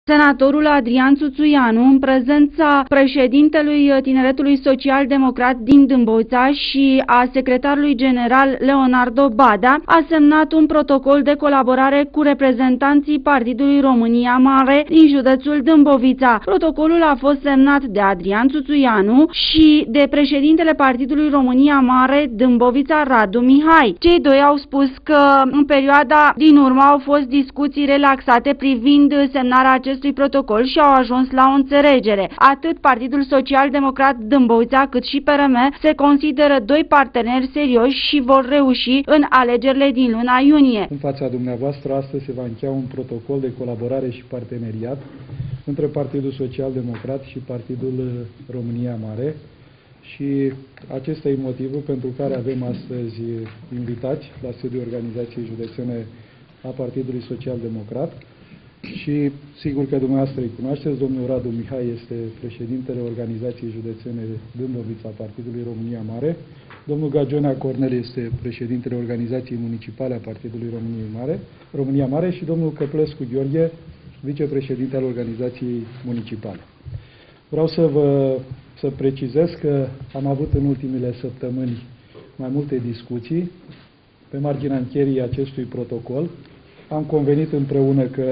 Senatorul Adrian Țuțuianu, în prezența președintelui Tineretului Social-Democrat din Dâmbovița și a secretarului general Leonardo Bada, a semnat un protocol de colaborare cu reprezentanții Partidului România Mare din județul Dâmbovița. Protocolul a fost semnat de Adrian Țuțuianu și de președintele Partidului România Mare Dâmbovița, Radu Mihai. Cei doi au spus că în perioada din urmă au fost discuții relaxate privind semnarea acestui protocol și au ajuns la o înțelegere. Atât Partidul Social-Democrat Dâmbovița cât și PRM se consideră doi parteneri serioși și vor reuși în alegerile din luna iunie. În fața dumneavoastră astăzi se va încheia un protocol de colaborare și parteneriat între Partidul Social-Democrat și Partidul România Mare și acesta e motivul pentru care avem astăzi invitați la sediul Organizației Județene a Partidului Social-Democrat. Și sigur că dumneavoastră îi cunoașteți, domnul Radu Mihai este președintele Organizației Județene Dâmbovița a Partidului România Mare, domnul Gagionea Cornel este președintele Organizației Municipale a Partidului România Mare și domnul Căplescu Gheorghe, vicepreședinte al Organizației Municipale. Vreau să precizez că am avut în ultimele săptămâni mai multe discuții pe marginea încheierii acestui protocol. Am convenit împreună că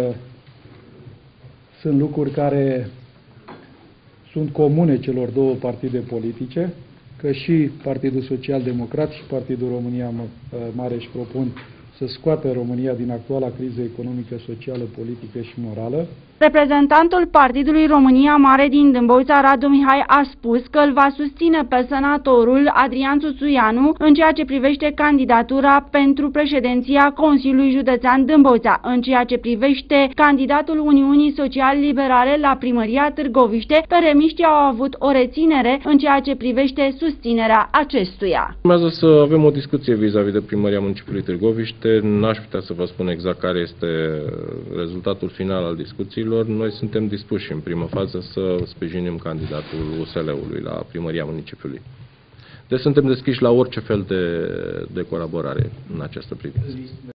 sunt lucruri care sunt comune celor două partide politice, că și Partidul Social-Democrat și Partidul România Mare își propun să scoată România din actuala criză economică, socială, politică și morală. Reprezentantul Partidului România Mare din Dâmbovița, Radu Mihai, a spus că îl va susține pe senatorul Adrian Țuțuianu în ceea ce privește candidatura pentru președinția Consiliului Județean Dâmbovița. În ceea ce privește candidatul Uniunii Social-Liberale la primăria Târgoviște, peremiștii au avut o reținere în ceea ce privește susținerea acestuia. Urmează să avem o discuție vis-a-vis de primăria municipiului Târgoviște. N-aș putea să vă spun exact care este rezultatul final al discuțiilor. Noi suntem dispuși în primă fază să sprijinim candidatul USL-ului la primăria municipiului. Deci suntem deschiși la orice fel de colaborare în această privință.